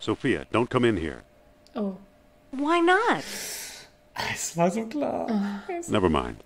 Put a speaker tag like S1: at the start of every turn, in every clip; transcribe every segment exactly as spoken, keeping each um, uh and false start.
S1: Sophia, don't come in here.
S2: Oh.
S3: Why not?
S4: Es war so klar.
S2: Oh.
S1: Never mind.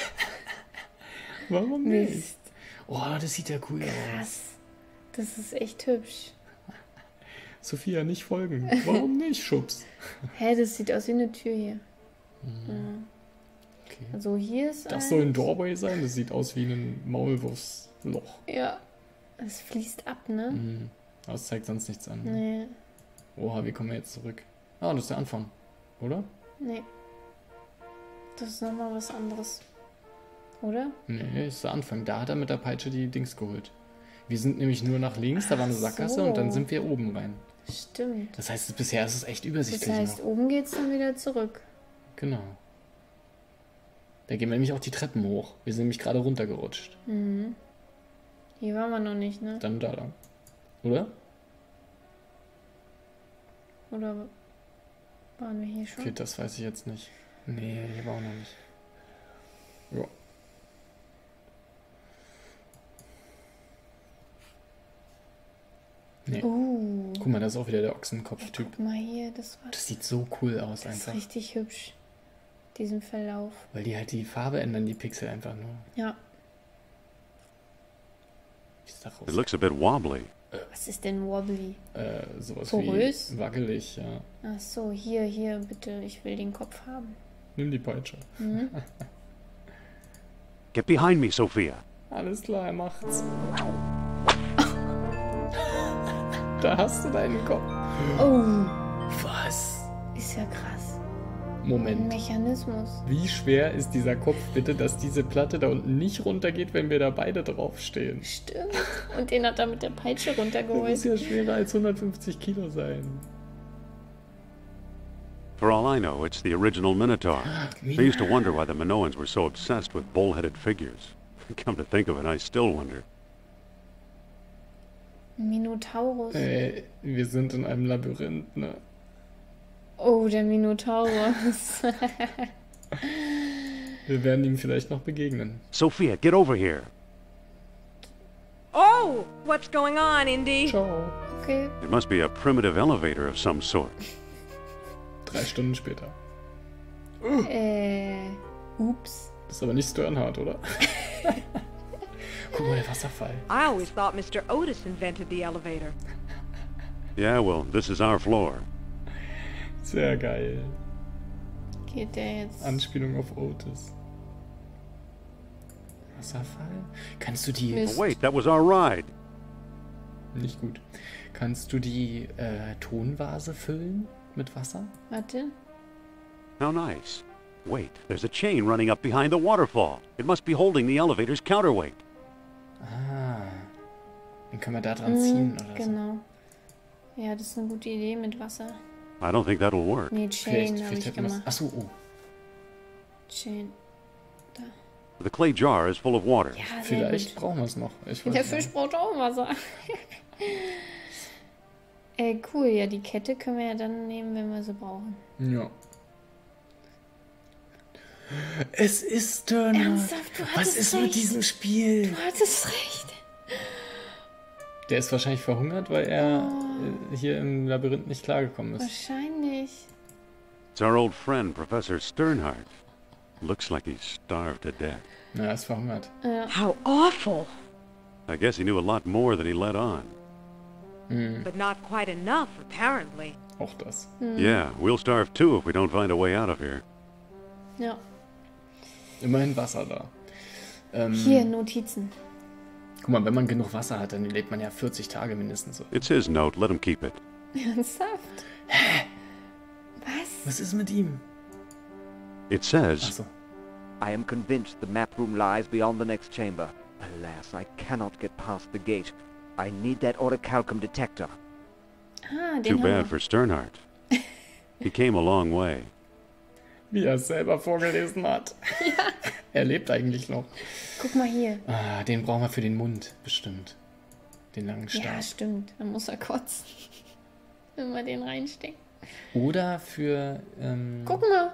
S4: Warum nicht?
S2: Mist.
S4: Oh, das sieht ja cool aus.
S2: Krass. Das ist echt hübsch.
S4: Sophia, nicht folgen. Warum nicht, Schubs?
S2: Hä, das sieht aus wie eine Tür hier.
S4: Mhm.
S2: Ja.
S4: Okay.
S2: Also hier ist
S4: Das
S2: eins.
S4: soll ein Doorway sein? Das sieht aus wie ein Maulwurfsloch.
S2: Ja. Es fließt ab, ne?
S4: Mhm. Aber es zeigt sonst nichts an.
S2: Nee.
S4: Oha, wie kommen wir jetzt zurück? Ah, das ist der Anfang, oder?
S2: Nee. Das ist nochmal was anderes. Oder?
S4: Nee, das ist der Anfang. Da hat er mit der Peitsche die Dings geholt. Wir sind nämlich nur nach links, da war eine
S2: Ach
S4: Sackgasse
S2: so.
S4: und dann sind wir oben rein.
S2: Stimmt.
S4: Das heißt, bisher ist es echt
S2: Das
S4: übersichtlich
S2: heißt,
S4: noch.
S2: oben geht's dann wieder zurück.
S4: Genau. Da gehen wir nämlich auch die Treppen hoch. Wir sind nämlich gerade runtergerutscht.
S2: Mhm. Hier waren wir noch nicht, ne?
S4: Dann da lang. Oder?
S2: Oder waren wir hier schon?
S4: Okay, das weiß ich jetzt nicht. Nee, hier war auch noch nicht. Ja. Nee.
S2: Uh.
S4: Guck mal, da ist auch wieder der Ochsenkopf-Typ.
S2: Guck mal hier, das war
S4: Das sieht so cool aus
S2: das ist
S4: einfach.
S2: richtig hübsch. Diesen Verlauf.
S4: Weil die halt die Farbe ändern, die Pixel einfach nur.
S2: Ja.
S4: Wie ist da raus?
S1: It looks a bit wobbly.
S2: Was ist denn wobbly?
S4: Äh, sowas
S2: Porös?
S4: wie wackelig, ja.
S2: Ach so, hier, hier, bitte. Ich will den Kopf haben.
S4: Nimm die Peitsche.
S2: Mhm.
S1: Get behind me, Sophia.
S4: Alles klar, er macht's. Da hast du deinen Kopf.
S2: Oh,
S4: Was?
S2: ist ja krass. Ein
S4: Moment.
S2: Mechanismus.
S4: Wie schwer ist dieser Kopf bitte, dass diese Platte da unten nicht runtergeht, wenn wir da beide draufstehen?
S2: Stimmt. Und den hat er mit der Peitsche
S4: Das muss
S2: runtergeholt.
S4: ja schwerer als hundertfünfzig Kilo sein.
S1: For all I know, it's the original Minotaur. I used to wonder why the Minoans were so obsessed with bull-headed figures. Come to think of it, I still wonder.
S2: Minotaurus.
S4: Äh, wir sind in einem Labyrinth, ne?
S2: Oh, der Minotaurus.
S4: Wir werden ihm vielleicht noch begegnen.
S1: Sophia, get over here.
S3: Oh, what's going on, Indy?
S4: Ciao.
S2: Okay.
S1: It must be a primitive elevator of some sort.
S4: Drei Stunden später.
S2: Äh. Ups.
S4: Das ist aber nicht Sternhard, oder? Guck mal, der Wasserfall.
S3: I always thought Mister Otis invented the elevator.
S1: Yeah, well, this is our floor.
S4: Sehr geil.
S2: Geht der jetzt?
S4: Anspielung auf Otis. Wasserfall? Kannst du die...
S2: Mist.
S1: Oh, wait, that was our ride.
S4: Nicht gut. Kannst du die äh, Tonvase füllen mit Wasser?
S2: Warte.
S1: How nice. Wait, there's a chain running up behind the waterfall. It must be holding the elevator's counterweight.
S4: Ah. Den können wir da dran ziehen
S2: Mhm,
S4: oder
S2: genau. Ja, das ist eine gute Idee mit Wasser.
S1: I don't think that'll work.
S2: Nee,
S4: so.
S2: Chain
S4: Vielleicht,
S2: habe
S4: vielleicht
S2: ich
S4: hätten wir es...
S2: gemacht.
S4: Achso, oh.
S2: Chain.
S1: The clay jar is full of water.
S2: Ja, sehr
S4: Vielleicht
S2: gut.
S4: brauchen wir es noch. Ich weiß
S2: Der
S4: nicht.
S2: Fisch braucht auch Wasser. äh, cool. Ja, die Kette können wir ja dann nehmen, wenn wir sie brauchen.
S4: Ja. Es ist Sternhard.
S2: Ernsthaft? Du
S4: Was
S2: hattest
S4: ist
S2: recht.
S4: mit diesem Spiel?
S2: Du hattest recht.
S4: Der ist wahrscheinlich verhungert, weil er
S2: Oh.
S4: äh, hier im Labyrinth nicht klargekommen ist.
S2: Wahrscheinlich.
S1: It's our old friend, Professor Sternhardt. Looks like he's starved to death.
S4: Na, er ist verhungert.
S2: Ja.
S3: How awful.
S1: I guess he knew a lot more than he let on.
S4: Mhm.
S3: But not quite enough, apparently.
S4: Auch das.
S1: Yeah, we'll starve too if we don't find a way out of here.
S2: Ja.
S4: Immerhin Wasser da. Ähm,
S2: Hier, Notizen.
S4: Guck mal, wenn man genug Wasser hat, dann lebt man ja vierzig Tage mindestens so.
S1: It's his note, let him keep it.
S2: Ernsthaft? Was?
S4: Was ist mit ihm?
S1: It says,
S4: Achso.
S5: I am convinced the map room lies beyond the next chamber. Alas, I cannot get past the gate. I need that orichalcum detector.
S2: Ah, den
S1: too
S2: haben
S1: bad
S2: wir.
S1: for Sternhardt. He came a long way.
S4: Wie er es selber vorgelesen hat. Ja. Er lebt eigentlich noch.
S2: Guck mal hier.
S4: Ah, den brauchen wir für den Mund, bestimmt. Den langen Stab.
S2: Ja, stimmt. Dann muss er kotzen. Wenn wir den reinstecken.
S4: Oder für... Ähm,
S2: Guck mal.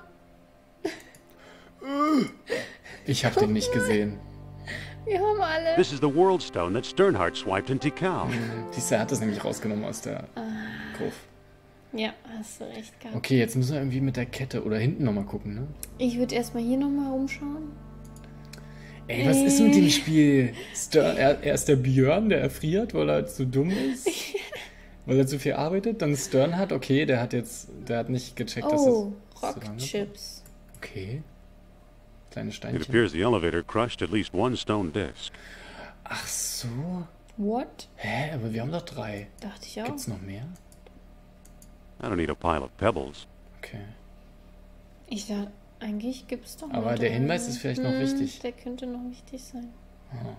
S4: ich habe den nicht gesehen.
S2: Wir haben alle.
S1: This is the world stone that Sternhardt swiped in Tikal.
S4: Siehst du, er hat das nämlich rausgenommen aus der Gruft.
S2: Ja, hast du recht gehabt.
S4: Okay, jetzt müssen wir irgendwie mit der Kette oder hinten nochmal gucken, ne?
S2: Ich würde erstmal hier nochmal rumschauen.
S4: Ey, was ist mit dem Spiel? Stern, er, er ist der Björn, der erfriert, weil er zu dumm ist. Weil er zu viel arbeitet. Dann Stern hat, okay, der hat jetzt, der hat nicht gecheckt, dass
S2: Oh,
S4: es so lange
S2: Rockchips.
S4: braucht. Okay. Kleine
S1: It
S4: Steinchen.
S1: appears the elevator crushed at least one stone disc.
S4: Ach so.
S2: What?
S4: Hä, aber wir haben doch drei.
S2: Dachte ich auch.
S4: Gibt's noch mehr?
S1: I don't need a pile of pebbles.
S4: Okay.
S2: Ich dachte, eigentlich gibt's doch
S4: Aber
S2: noch
S4: der
S2: drei.
S4: Hinweis ist vielleicht noch
S2: Hm,
S4: wichtig.
S2: Der könnte noch wichtig sein.
S4: Ah.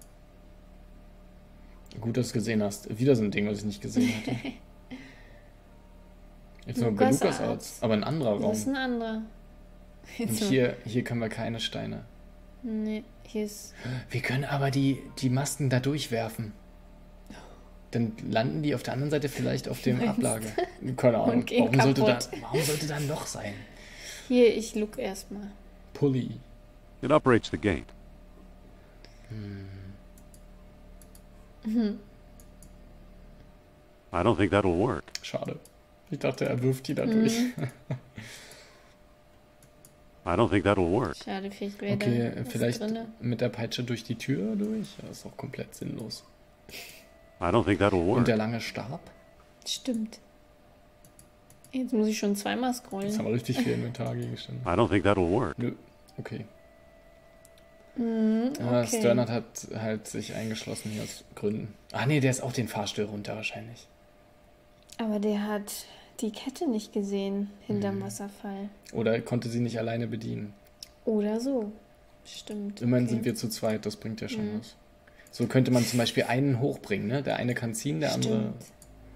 S4: Gut, dass du es gesehen hast. Wieder so ein Ding, was ich nicht gesehen hatte. Jetzt nur bei
S2: Lukas
S4: Lukas
S2: Arzt.
S4: Arzt, aber ein anderer
S2: Das ist
S4: Raum.
S2: ein anderer.
S4: Und
S2: Jetzt
S4: hier, hier können wir keine Steine.
S2: Nee, hier ist...
S4: Wir können aber die, die Masken da durchwerfen. Dann landen die auf der anderen Seite vielleicht auf dem
S2: Meinst
S4: Ablage. Keine Ahnung.
S2: Und gehen
S4: Warum sollte, da,
S2: kaputt.
S4: warum sollte da ein Loch sein?
S2: Hier, ich look erstmal.
S4: Pulli.
S1: It operates the gate. I don't think that'll work.
S4: Schade. Ich dachte, er wirft die da durch.
S1: I don't think that'll work.
S2: Schade, vielleicht wäre
S4: Okay,
S2: da was
S4: vielleicht
S2: drinne.
S4: mit der Peitsche durch die Tür durch. Das ist auch komplett sinnlos.
S1: I don't think that'll
S4: Und
S1: work.
S4: der lange Stab.
S2: Stimmt. Jetzt muss ich schon zweimal
S4: Jetzt haben
S2: scrollen.
S4: wir richtig viel Inventargegenstände.
S1: I don't think that'll work.
S4: Nö. Okay.
S2: Mhm,
S4: Ah,
S2: okay.
S4: Sternert hat halt sich eingeschlossen hier aus Gründen. Ah nee, der ist auch den Fahrstuhl runter wahrscheinlich.
S2: Aber der hat die Kette nicht gesehen hinterm
S4: Mhm.
S2: Wasserfall.
S4: Oder konnte sie nicht alleine bedienen.
S2: Oder so. Stimmt.
S4: Immerhin
S2: okay.
S4: sind wir zu zweit, das bringt ja schon
S2: Mhm.
S4: was. So könnte man zum Beispiel einen hochbringen, ne? Der eine kann ziehen, der andere...
S2: Stimmt.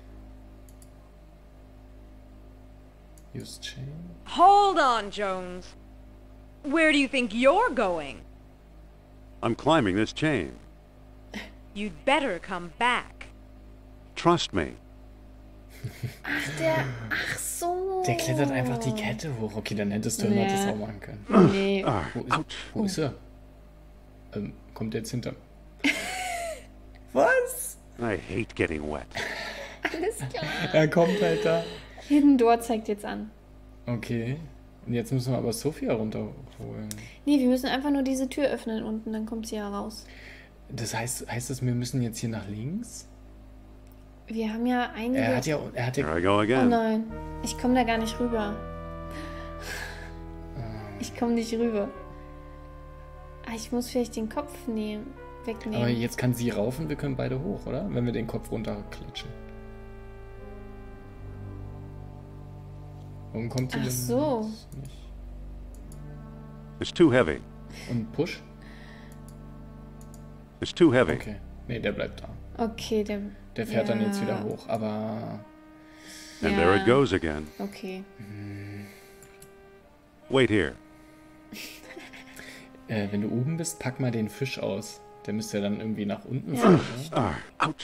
S4: Use chain.
S3: Hold on, Jones. Where do you think you're going?
S1: I'm climbing this chain.
S3: You'd better come back.
S1: Trust me.
S2: Ach, der... Ach so.
S4: Der klettert einfach die Kette hoch. Okay, dann hättest du immer
S2: Ja.
S4: das auch machen können.
S2: Nee.
S1: Ah,
S4: Wo ist,
S1: ouch.
S4: wo ist er? Ähm, kommt der jetzt hinter... Was?
S1: I hate getting wet.
S2: Alles klar.
S4: Er kommt halt da.
S2: Hidden Door zeigt jetzt an.
S4: Okay. Und jetzt müssen wir aber Sophia runterholen.
S2: Nee, wir müssen einfach nur diese Tür öffnen unten, dann kommt sie ja raus.
S4: Das heißt, heißt das, wir müssen jetzt hier nach links?
S2: Wir haben ja einige...
S4: Er hat ja, er hat ja,
S1: Here I go
S2: Oh
S1: again.
S2: nein, ich komme da gar nicht rüber. Ich komme nicht rüber. Ah, ich muss vielleicht den Kopf nehmen, wegnehmen.
S4: aber jetzt kann sie rauf und wir können beide hoch, oder? Wenn wir den Kopf runterklatschen. Warum kommt sie
S2: Ach
S4: denn
S2: so.
S4: jetzt nicht?
S1: It's too heavy.
S4: Und Push?
S1: It's too heavy.
S4: Okay. Nee, der bleibt da.
S2: Okay, der...
S4: Der fährt dann
S2: Ja.
S4: jetzt wieder hoch, aber...
S1: And
S2: ja.
S1: there it goes again.
S2: Okay.
S1: Wait here.
S4: Äh, wenn du oben bist, pack mal den Fisch aus. Der müsste ja dann irgendwie nach unten
S2: Ja.
S4: fahren, ne?
S1: Ah, ouch.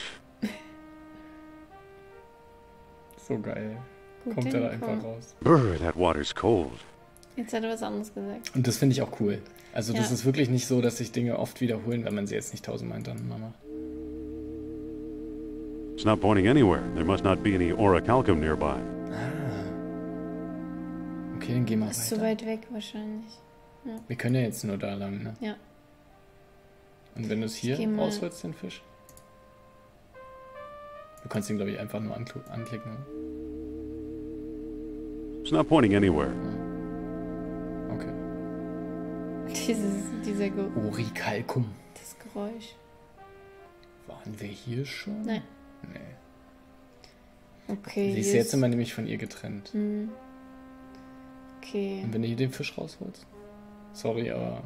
S4: So geil.
S2: Gut
S4: Kommt er da einfach
S2: hinbekommen.
S4: raus.
S1: Brr, that water's cold.
S2: Jetzt hat er was anderes gesagt.
S4: Und das finde ich auch cool. Also das
S2: Ja.
S4: ist wirklich nicht so, dass sich Dinge oft wiederholen, wenn man sie jetzt nicht tausendmal hintereinander macht.
S1: It's not pointing anywhere. There must not be any orichalcum nearby.
S4: Ah. Okay, dann gehen wir
S2: Ist zu
S4: weiter.
S2: weit weg wahrscheinlich.
S4: Wir können ja jetzt nur da lang, ne?
S2: Ja.
S4: Und wenn du es hier
S2: geh mal-
S4: rausholst, den Fisch? Du kannst ihn, glaube ich, einfach nur ankl- anklicken. Ne?
S1: It's not pointing anywhere.
S4: Okay.
S2: Dieses, dieser Ge
S4: Orichalcum.
S2: das Geräusch.
S4: Waren wir hier schon?
S2: Nein.
S4: Nee.
S2: Okay.
S4: Sie ist
S2: hier
S4: jetzt immer nämlich von ihr getrennt.
S2: Hm. Okay.
S4: Und wenn du hier den Fisch rausholst? Sorry, aber...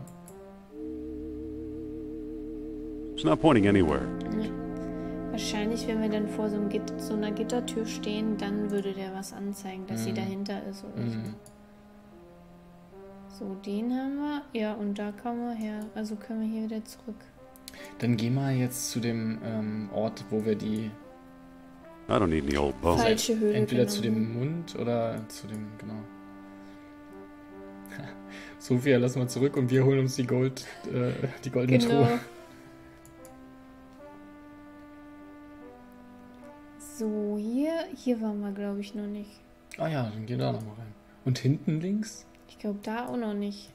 S1: It's not pointing anywhere.
S2: Nee. Wahrscheinlich, wenn wir dann vor so, einem Git so einer Gittertür stehen, dann würde der was anzeigen, dass sie
S4: Mhm.
S2: dahinter ist oder
S4: Mhm.
S2: so. So, den haben wir. Ja, und da kommen wir her. Also können wir hier wieder zurück.
S4: Dann geh mal jetzt zu dem ähm, Ort, wo wir die...
S1: I don't need any old bones.
S2: Falsche Höhle.
S4: Entweder
S2: genommen.
S4: zu dem Mund oder zu dem... Genau. Sophia, lass mal zurück und wir holen uns die Gold... Äh, die goldene
S2: Genau.
S4: Truhe.
S2: So, hier, hier waren wir, glaube ich, noch nicht.
S4: Ah ja, dann geh da nochmal rein. Und hinten links?
S2: Ich glaube, da auch noch nicht.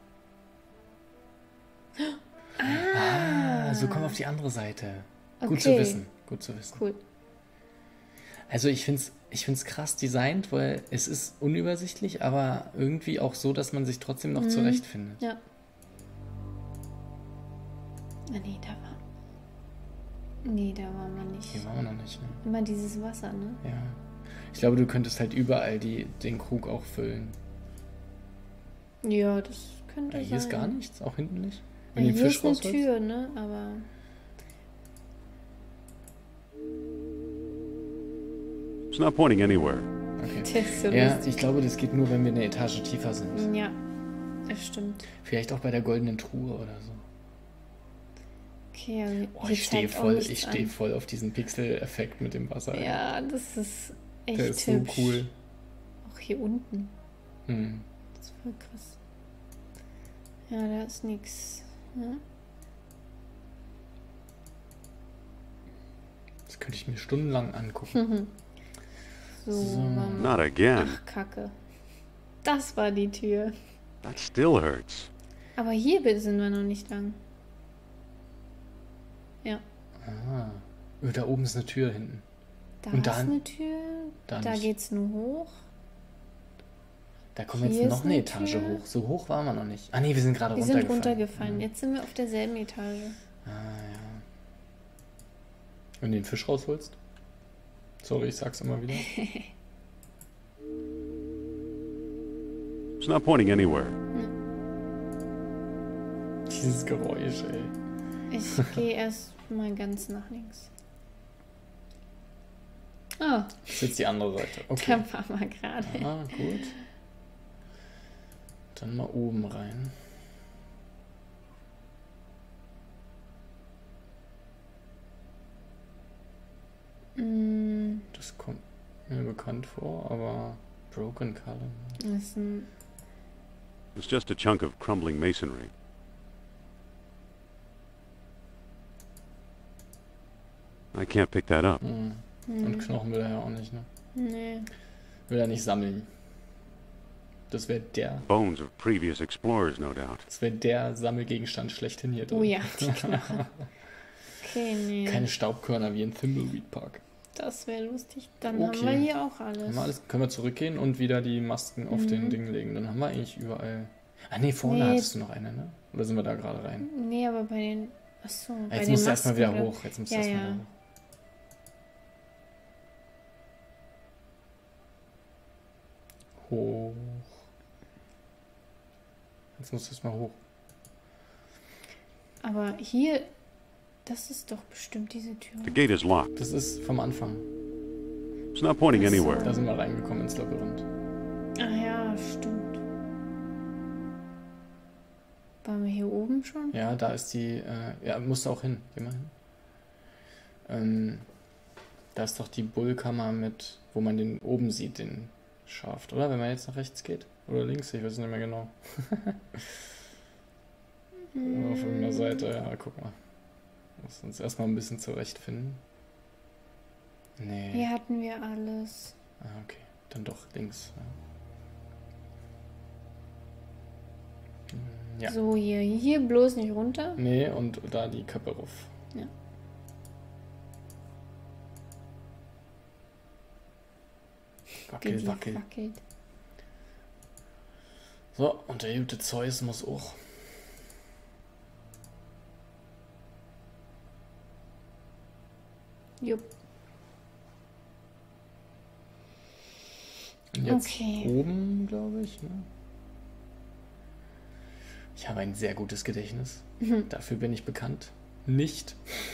S4: Ah, so kommen wir auf die andere Seite. Gut
S2: Okay.
S4: zu wissen, gut zu wissen.
S2: Cool.
S4: Also ich finde es ich find's krass designt, weil es ist unübersichtlich, aber irgendwie auch so, dass man sich trotzdem noch
S2: Mhm.
S4: zurechtfindet.
S2: Ja. Ah, nee, da war... Nee, da waren wir nicht.
S4: Hier waren wir noch nicht, ne?
S2: Immer dieses Wasser, ne?
S4: Ja. Ich glaube, du könntest halt überall die, den Krug auch füllen.
S2: Ja, das könnte
S4: Ja,
S2: sein.
S4: hier ist gar nichts, auch hinten nicht.
S2: Ja,
S4: Wenn du den
S2: hier
S4: Fisch
S2: ist eine
S4: rausholst.
S2: Tür, ne? Aber...
S1: It's not pointing anywhere.
S4: Okay.
S2: Der ist so
S4: Ja,
S2: lustig.
S4: ich glaube, das geht nur, wenn wir eine Etage tiefer sind.
S2: Ja, das stimmt.
S4: Vielleicht auch bei der goldenen Truhe oder so.
S2: Okay, also
S4: Oh,
S2: hier
S4: ich stehe
S2: zeigt auch
S4: voll,
S2: nichts
S4: ich stehe
S2: an.
S4: voll auf diesen Pixel-Effekt mit dem Wasser.
S2: Ja, das ist echt
S4: Der ist so
S2: hübsch.
S4: cool.
S2: Auch hier unten.
S4: Hm.
S2: Das ist voll krass. Ja, da ist nichts. Ne?
S4: Das könnte ich mir stundenlang angucken.
S2: So,
S4: So.
S2: waren wir-
S1: Not again.
S2: Ach, Kacke. Das war die Tür.
S1: That still hurts.
S2: Aber hier sind wir noch nicht lang. Ja,
S4: Ah. Oh, da oben ist eine Tür hinten.
S2: da
S4: Und
S2: ist
S4: dann-
S2: eine Tür.
S4: da
S2: Da
S4: nicht.
S2: geht's nur hoch.
S4: Da kommen wir
S2: Hier
S4: jetzt
S2: ist
S4: noch eine
S2: eine
S4: Etage
S2: Tür.
S4: hoch. So hoch waren wir noch nicht. Ah nee, wir sind gerade
S2: Wir sind
S4: runtergefallen.
S2: runtergefallen.
S4: Mhm.
S2: Jetzt sind wir auf derselben Etage.
S4: Ah ja. Wenn du den Fisch rausholst? Sorry, ich sag's immer wieder.
S1: It's not pointing anywhere.
S4: Dieses Geräusch, ey.
S2: Ich gehe erst mal ganz nach links. Ah,
S4: Das ist jetzt die andere Seite. Okay.
S2: da waren wir gerade.
S4: Ah, gut. Dann mal oben rein.
S2: Mm,
S4: Das kommt mir bekannt vor, aber Broken Column.
S2: Das ist ein...
S1: It's just a chunk of crumbling masonry. I can't pick that up.
S4: Hm.
S2: Hm,
S4: Und Knochen will er ja auch nicht, ne?
S2: nee.
S4: Will er nicht sammeln. Das wäre der,
S1: Bones of previous explorers, no doubt.
S4: das wäre der Sammelgegenstand schlechthin hier drin.
S2: Oh ja, die Knochen. Okay, nee.
S4: Keine Staubkörner wie in Thimbleweed Park.
S2: Das wäre lustig. Dann
S4: Okay.
S2: haben wir hier auch alles.
S4: Haben wir alles, können wir zurückgehen und wieder die Masken auf
S2: Mhm.
S4: den Ding legen. Dann haben wir eigentlich überall. Ah nee, vorne
S2: Nee.
S4: hattest du noch eine, ne? Oder sind wir da gerade rein?
S2: Nee, aber bei den... Achso,
S4: Ah,
S2: bei
S4: jetzt
S2: den
S4: musst du erstmal
S2: Masken,
S4: wieder
S2: oder?
S4: hoch. Jetzt musst
S2: Ja,
S4: du erstmal
S2: ja.
S4: wieder hoch. Hoch. Jetzt musst du erstmal hoch.
S2: Aber hier... Das ist doch bestimmt diese Tür.
S1: The gate is locked.
S4: Das ist vom Anfang.
S1: It's not pointing
S2: Ach so.
S1: anywhere.
S4: Da sind wir reingekommen ins Labyrinth.
S2: Ah ja, stimmt. Waren wir hier oben schon?
S4: Ja, da ist die. Äh, ja, musst du auch hin. Geh mal hin. Ähm, da ist doch die Bullkammer mit, wo man den oben sieht, den Schaft, oder? Wenn man jetzt nach rechts geht. Oder links, ich weiß es nicht mehr genau. Oder auf irgendeiner Seite, ja, guck mal. Muss uns erstmal ein bisschen zurechtfinden. Nee.
S2: Hier hatten wir alles.
S4: Ah, okay. Dann doch links. Ja. Hm, ja.
S2: So, hier. Hier bloß nicht runter.
S4: Nee, und da die Köppe rauf.
S2: Ja. Wie
S4: Wackel,
S2: die
S4: wackel.
S2: wackelt.
S4: So, und der gute Zeus muss auch.
S2: Jupp.
S4: Und jetzt
S2: Okay.
S4: oben, glaube ich. Ne? Ich habe ein sehr gutes Gedächtnis.
S2: Mhm.
S4: Dafür bin ich bekannt. Nicht.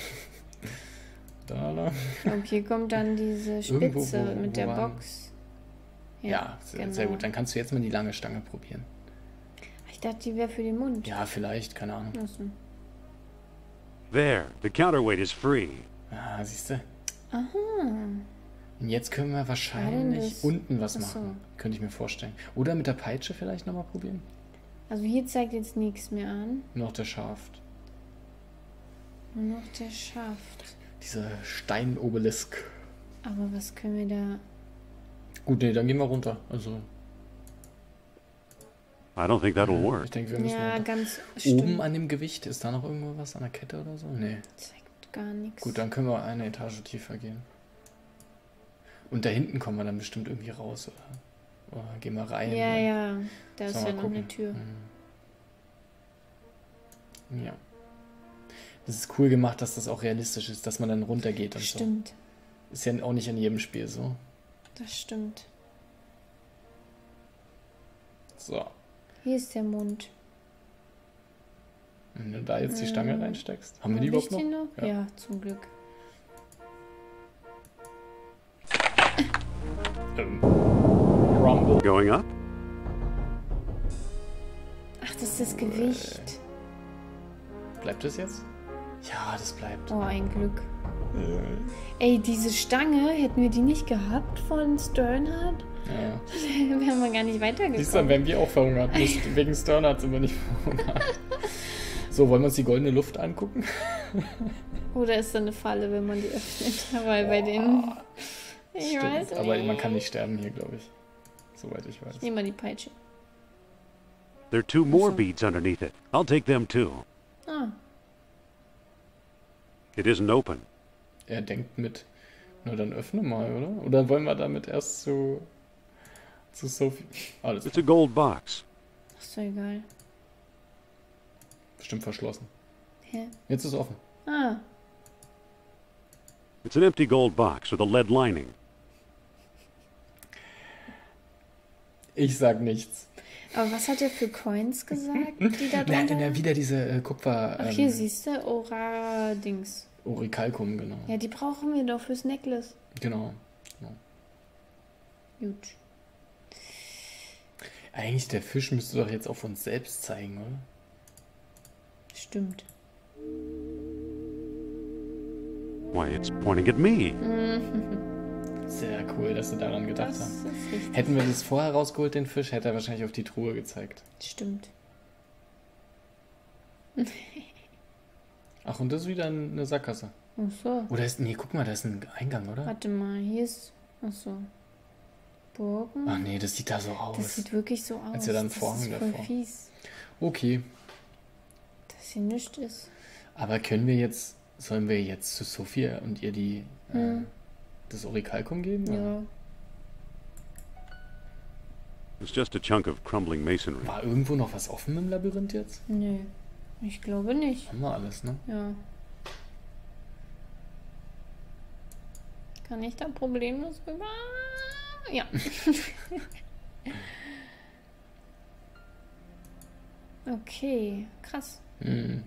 S4: da, da.
S2: Und hier kommt dann diese
S4: Irgendwo,
S2: Spitze
S4: wo-
S2: mit
S4: wo
S2: der
S4: waren-
S2: Box.
S4: Ja, sehr, sehr
S2: genau.
S4: gut. Dann kannst du jetzt mal die lange Stange probieren.
S2: Ich dachte, die wäre für den Mund.
S4: Ja, vielleicht, keine Ahnung.
S2: Achso.
S1: There, the counterweight is free.
S4: Ah, siehst du?
S2: Aha.
S4: Und jetzt können wir
S2: denn
S4: wahrscheinlich
S2: das?
S4: unten was
S2: Ach so.
S4: machen. Könnte ich mir vorstellen. Oder mit der Peitsche vielleicht nochmal probieren?
S2: Also hier zeigt jetzt nichts mehr an.
S4: Nur noch der Schaft.
S2: Nur noch der Schaft.
S4: Dieser Steinobelisk.
S2: Aber was können wir da...
S4: Gut, nee, dann gehen wir runter. Also,
S1: I don't think that'll
S4: ich
S1: work.
S4: denke, wir müssen
S2: Ja,
S4: runter.
S2: ganz
S4: Oben
S2: stimmt.
S4: an dem Gewicht, ist da noch irgendwo was an der Kette oder so? Nee.
S2: Zeigt gar nichts.
S4: Gut, dann können wir eine Etage tiefer gehen. Und da hinten kommen wir dann bestimmt irgendwie raus, oder? Oder gehen wir rein?
S2: Ja,
S4: ne?
S2: ja. Da ist
S4: Sollen
S2: ja
S4: wir
S2: noch
S4: gucken.
S2: eine Tür.
S4: Mhm. Ja. Das ist cool gemacht, dass das auch realistisch ist, dass man dann runtergeht und
S2: Stimmt.
S4: so. Ist ja auch nicht in jedem Spiel so.
S2: Das stimmt.
S4: So.
S2: Hier ist der Mond.
S4: Wenn du da jetzt die Stange reinsteckst. Haben wir
S2: Hab
S4: die
S2: ich
S4: überhaupt noch?
S2: die noch?
S4: Ja.
S2: Ja, zum Glück.
S4: Ähm, Rumble.
S1: Going up?
S2: Ach, das ist das Gewicht.
S4: Bleibt das jetzt? Ja, das bleibt.
S2: Oh, ein Glück. Ey, diese Stange, hätten wir die nicht gehabt von Sternhard,
S4: Ja.
S2: wären wir gar nicht
S4: Siehst du, dann
S2: weitergekommen.
S4: wären wir auch verhungert. Nicht wegen Sternhard sind wir nicht verhungert. So, wollen wir uns die goldene Luft angucken?
S2: Oder ist da eine Falle, wenn man die öffnet? Weil bei den... Ich weiß nicht.
S4: Aber man kann nicht sterben hier, glaube ich. Soweit ich weiß.
S2: Ich nehme mal die Peitsche.
S1: There are two more
S2: So.
S1: beads underneath it. I'll take them too.
S2: Ah,
S1: It isn't open.
S4: Er denkt mit. Na, dann öffne mal, oder? Oder wollen wir damit erst zu. zu Sophie. Alles
S1: It's a gold box.
S2: ist doch egal.
S4: bestimmt verschlossen.
S2: Hä?
S4: Jetzt ist offen.
S2: Ah,
S1: It's an empty gold box with a lead lining.
S4: Ich sag nichts.
S2: aber was hat er für Coins gesagt, die da
S4: Na,
S2: drunter?
S4: na, wieder diese äh, Kupfer.
S2: Ach,
S4: ähm,
S2: hier siehst du, Ora-Dings.
S4: Orichalcum, genau.
S2: Ja, die brauchen wir doch fürs Necklace.
S4: Genau. genau.
S2: Gut.
S4: Eigentlich, der Fisch müsste doch jetzt auf uns selbst zeigen, oder?
S2: Stimmt.
S1: Why, it's pointing at me.
S4: Sehr cool, dass sie daran gedacht
S2: Das
S4: haben.
S2: ist richtig.
S4: Hätten wir das vorher rausgeholt, den Fisch, hätte er wahrscheinlich auf die Truhe gezeigt.
S2: Stimmt.
S4: Ach, und das ist wieder eine Sackgasse.
S2: Ach so.
S4: Oder ist. Nee, guck mal, da ist ein Eingang, oder?
S2: Warte mal, hier ist. Ach so. Burgen.
S4: Ach nee, das sieht da so aus.
S2: Das sieht wirklich so aus.
S4: Als wäre da ein
S2: das
S4: Vorhang
S2: ist voll
S4: davor.
S2: fies,
S4: Okay.
S2: dass hier nichts ist.
S4: Aber können wir jetzt. Sollen wir jetzt zu Sophia und ihr die. Äh,
S2: Hm.
S4: das Orichalcum geben? oder?
S2: Ja.
S1: It's just a chunk of crumbling masonry.
S4: War irgendwo noch was offen im Labyrinth jetzt?
S2: Nö. Ich glaube nicht.
S4: Haben wir alles, ne?
S2: Ja. Kann ich da problemlos rüber? Ja. Okay, krass.
S4: Hm.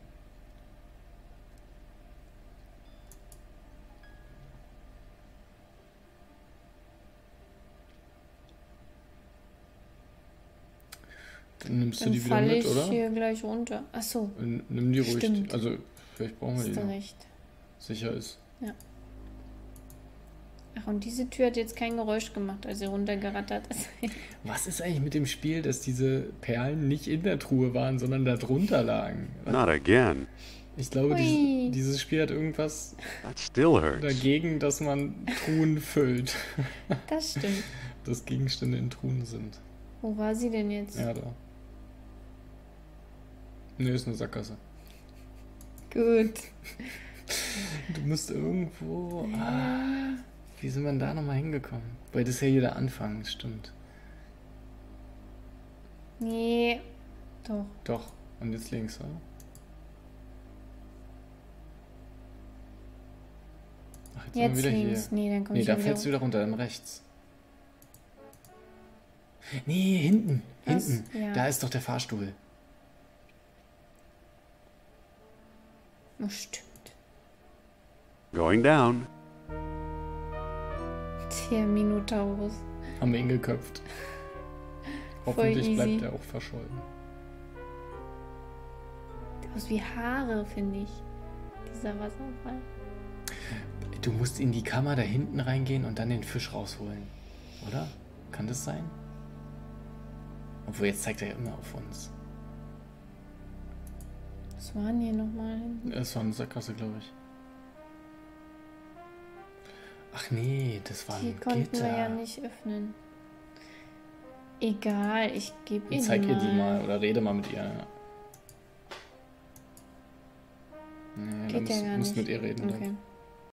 S4: Dann nimmst du
S2: Dann
S4: die wieder
S2: falle
S4: mit,
S2: ich
S4: oder?
S2: hier gleich runter. Ach so,
S4: N- Nimm die ruhig.
S2: Stimmt.
S4: Also, vielleicht brauchen wir die
S2: hast du
S4: noch.
S2: recht.
S4: Sicher ist.
S2: Ach, und diese Tür hat jetzt kein Geräusch gemacht, als sie runtergerattert ist.
S4: Was ist eigentlich mit dem Spiel, dass diese Perlen nicht in der Truhe waren, sondern da drunter lagen?
S1: Not again.
S4: Ich glaube,
S2: Ui.
S4: dies, dieses Spiel hat irgendwas
S1: That still hurts.
S4: dagegen, dass man Truhen füllt.
S2: Das stimmt.
S4: Dass Gegenstände in Truhen sind.
S2: Wo war sie denn jetzt?
S4: Ja, da. Ne, ist eine Sackgasse.
S2: Gut.
S4: Du musst irgendwo. Ah, wie sind wir denn da nochmal hingekommen? Weil das ist ja hier der Anfang, das stimmt.
S2: Nee. Doch.
S4: Doch. Und jetzt links, oder? Ach, jetzt, sind wir
S2: Jetzt
S4: wieder
S2: links.
S4: hier.
S2: Nee, dann komm
S4: Nee,
S2: ich
S4: da
S2: wieder
S4: fällst du
S2: hoch.
S4: wieder runter, dann rechts. Nee, hinten.
S2: Was?
S4: Hinten.
S2: Ja.
S4: Da ist doch der Fahrstuhl.
S2: Oh, stimmt.
S1: Going down.
S2: Der Minotaurus.
S4: Haben wir ihn geköpft. Hoffentlich
S2: easy.
S4: bleibt er auch verschollen.
S2: Der aus wie Haare, finde ich. Dieser Wasserfall.
S4: Du musst in die Kammer da hinten reingehen und dann den Fisch rausholen. Oder? Kann das sein? Obwohl, jetzt zeigt er ja immer auf uns.
S2: Was war denn hier nochmal hinten?
S4: Das war eine Sackgasse, glaube ich. Ach nee, das war
S2: Die
S4: ein
S2: konnten
S4: Gitter.
S2: wir ja nicht öffnen. Egal, ich gebe ihr
S4: Zeig
S2: die
S4: ihr
S2: mal.
S4: die mal oder rede mal mit ihr. Nee,
S2: Geht
S4: du
S2: ja
S4: musst,
S2: gar
S4: musst
S2: nicht.
S4: mit ihr reden.
S2: Okay.
S4: Dann.